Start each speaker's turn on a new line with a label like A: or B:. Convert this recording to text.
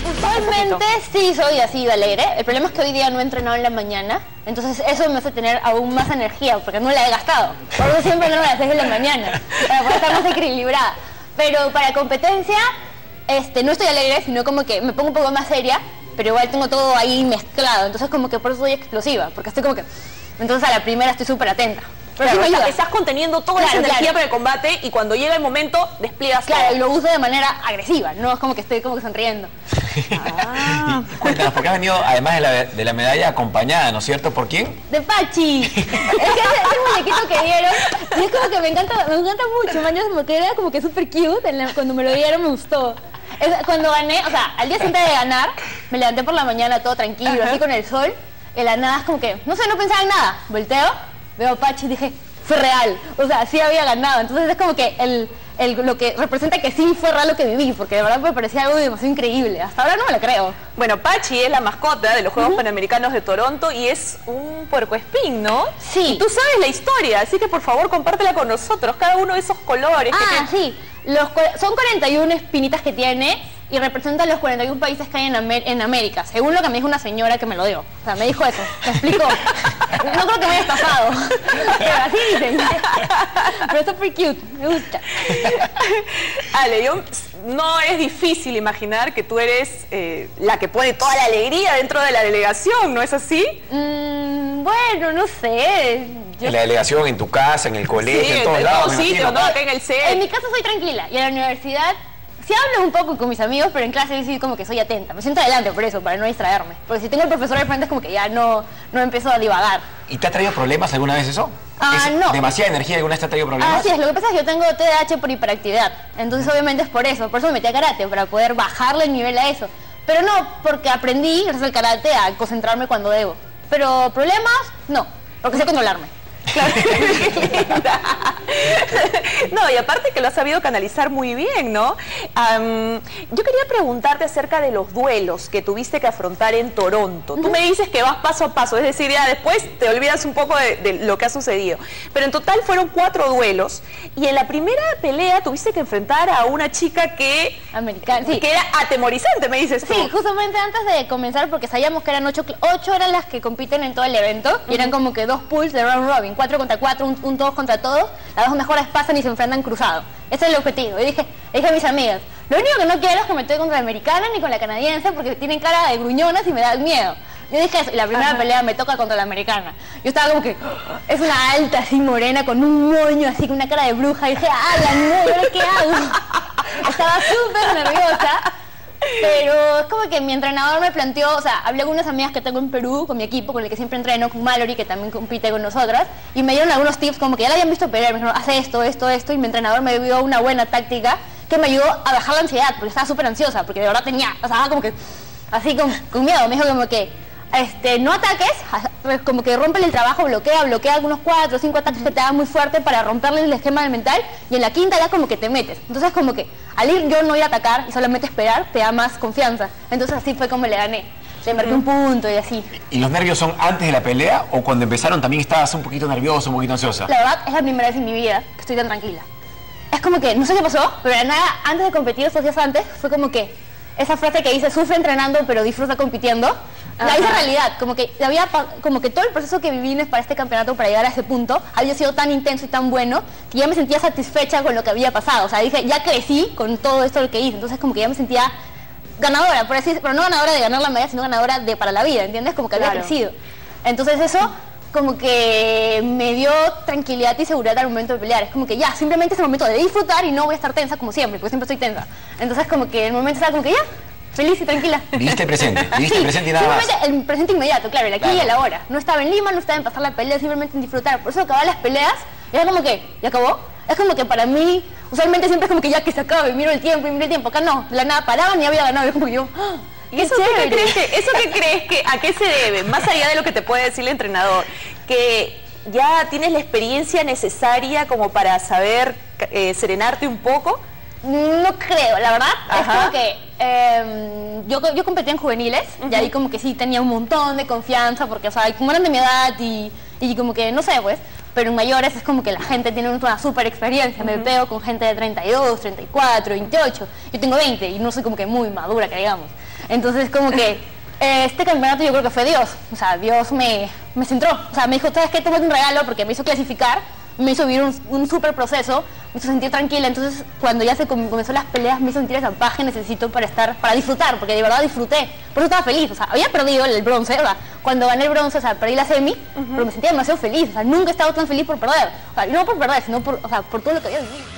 A: Usualmente sí soy así de alegre. El problema es que hoy día no he entrenado en la mañana. Entonces eso me hace tener aún más energía porque no la he gastado. Por eso siempre entreno a las 6 de la mañana para poder estar más equilibrada. Pero para competencia no estoy alegre, sino como que me pongo un poco más seria. Pero igual tengo todo ahí mezclado. Entonces como que por eso soy explosiva. Porque estoy como que... Entonces a la primera estoy súper atenta. Pero
B: claro,
A: sí me ayuda.
B: estás conteniendo toda esa energía para el combate y cuando llega el momento despliegas
A: Claro,
B: todo.
A: y lo uso de manera agresiva, no es como que estoy como que sonriendo.
C: Cuéntanos, porque has venido, además de la medalla, acompañada, ¿no es cierto? ¿Por quién?
A: De Pachi. Es que ese muñequito que dieron, y es como que me encanta mucho, man, como que era como que súper cute, cuando me lo dieron me gustó. Cuando gané, o sea, al día siguiente de ganar, me levanté por la mañana todo tranquilo, así con el sol, y la nada es como que, no sé, no pensaba en nada, volteo, veo a Pachi y dije, fue real, o sea, sí había ganado, entonces es como que lo que representa que sí fue real lo que viví, porque de verdad me parecía algo demasiado increíble, hasta ahora no me lo creo.
B: Bueno, Pachi es la mascota de los Juegos Panamericanos de Toronto y es un puercoespín, ¿no?
A: Sí.
B: Y tú sabes la historia, así que por favor compártela con nosotros, cada uno de esos colores.
A: Sí, son 41 espinitas que tiene y representan los 41 países que hay en América, según lo que me dijo una señora que me lo dio. O sea, me dijo eso, me explicó. No creo que me haya estafado, pero así dicen. Pero está súper cute, me gusta.
B: Ale, no es difícil imaginar que tú eres la que pone toda la alegría dentro de la delegación, ¿no es así?
A: Bueno, no sé.
C: En la delegación, en tu casa, en el colegio, en todos lados.
B: Sí, ¿no? Acá en el CEP.
A: En mi casa soy tranquila y en la universidad sí hablo un poco con mis amigos, pero en clase sí como que soy atenta. Me siento adelante por eso, para no distraerme. Porque si tengo el profesor al frente es como que ya no empiezo a divagar.
C: ¿Y te ha traído problemas alguna vez eso?
A: No.
C: ¿Demasiada energía alguna vez te ha traído problemas?
A: Así es, lo que pasa es que yo tengo TDAH por hiperactividad. Entonces obviamente es por eso me metí a karate, para poder bajarle el nivel a eso. Pero no, porque aprendí, gracias al karate, a concentrarme cuando debo. Pero problemas, no, porque sé controlarme.
B: Claro. No, y aparte que lo has sabido canalizar muy bien, ¿no? Yo quería preguntarte acerca de los duelos que tuviste que afrontar en Toronto. Tú me dices que vas paso a paso, es decir, ya después te olvidas un poco de lo que ha sucedido. Pero en total fueron 4 duelos y en la primera pelea tuviste que enfrentar a una chica que era atemorizante, me dices tú.
A: Sí, justamente antes de comenzar, porque sabíamos que eran 8 eran las que compiten en todo el evento y eran como que 2 pools de round robin, 4 contra 4, un todos contra todos, las 2 mejores pasan y se enfrentan cruzado. Ese es el objetivo. Y dije a mis amigas, lo único que no quiero es que me toque contra la americana ni con la canadiense porque tienen cara de gruñonas y me da miedo. Yo dije eso, y la primera pelea me toca contra la americana. Yo estaba como que, es una alta así morena con un moño así con una cara de bruja y dije, no, ¿ahora qué hago? Estaba súper nerviosa. Pero es como que mi entrenador me planteó, o sea, hablé con unas amigas que tengo en Perú, con mi equipo, con el que siempre entreno, con Mallory, que también compite con nosotras, y me dieron algunos tips como que ya la habían visto pelear, me dijeron, haz esto, y mi entrenador me dio una buena táctica que me ayudó a bajar la ansiedad, porque estaba súper ansiosa, porque de verdad tenía, o sea, como que, así con miedo, me dijo como que, no ataques, como que rompe el trabajo, bloquea algunos 4 o 5 ataques que te dan muy fuerte para romperle el esquema del mental, y en la quinta ya como que te metes. Entonces como que al ir yo no ir a atacar y solamente esperar te da más confianza. Entonces así fue como le gané. Le marqué un punto y así.
C: ¿Y los nervios son antes de la pelea o cuando empezaron también estabas un poquito nervioso, un poquito ansiosa?
A: La verdad es la primera vez en mi vida que estoy tan tranquila. Es como que, no sé qué pasó, pero de nada, antes de competir, estos días antes, fue como que esa frase que dice, sufre entrenando pero disfruta compitiendo, la hice realidad, como que todo el proceso que viví para este campeonato, para llegar a ese punto, había sido tan intenso y tan bueno, que ya me sentía satisfecha con lo que había pasado, o sea, dije, ya crecí con todo esto lo que hice, entonces como que ya me sentía ganadora, por así decirlo, pero no ganadora de ganar la medalla, sino ganadora para la vida, ¿entiendes? Como que había crecido. Entonces eso como que me dio tranquilidad y seguridad al momento de pelear. Es como que ya, simplemente es el momento de disfrutar y no voy a estar tensa como siempre, porque siempre estoy tensa. Entonces como que en el momento estaba como que ya, feliz y tranquila.
C: Viviste el presente y nada más.
A: Simplemente el presente inmediato, claro, el aquí y el ahora. No estaba en Lima, no estaba en pasar la pelea, simplemente en disfrutar. Por eso acabar las peleas, era como que, ¿ya acabó? Es como que para mí, usualmente siempre es como que ya que se acabe, miro el tiempo. Acá no, de la nada paraban y había ganado. Es como que yo,
B: ¿y eso qué crees que a qué se debe? Más allá de lo que te puede decir el entrenador, que ya tienes la experiencia necesaria como para saber serenarte un poco.
A: No creo, la verdad. Es como que yo competía en juveniles y ahí como que sí tenía un montón de confianza porque, o sea, como eran de mi edad y como que, no sé, pues, pero en mayores es como que la gente tiene una súper experiencia. Me pego con gente de 32, 34, 28. Yo tengo 20 y no soy como que muy madura, que digamos. Entonces como que este campeonato yo creo que fue Dios. O sea, Dios me centró. O sea, me dijo, ¿sabes qué? Tómate un regalo porque me hizo clasificar, me hizo vivir un súper proceso, me hizo sentir tranquila. Entonces cuando ya comenzó las peleas me hizo sentir esa paz que necesito para disfrutar, porque de verdad disfruté. Por eso estaba feliz. O sea, había perdido el bronce, ¿verdad? Cuando gané el bronce, o sea, perdí la semi, pero me sentía demasiado feliz. O sea, nunca he estado tan feliz por perder. O sea, no por perder, sino por todo lo que había vivido.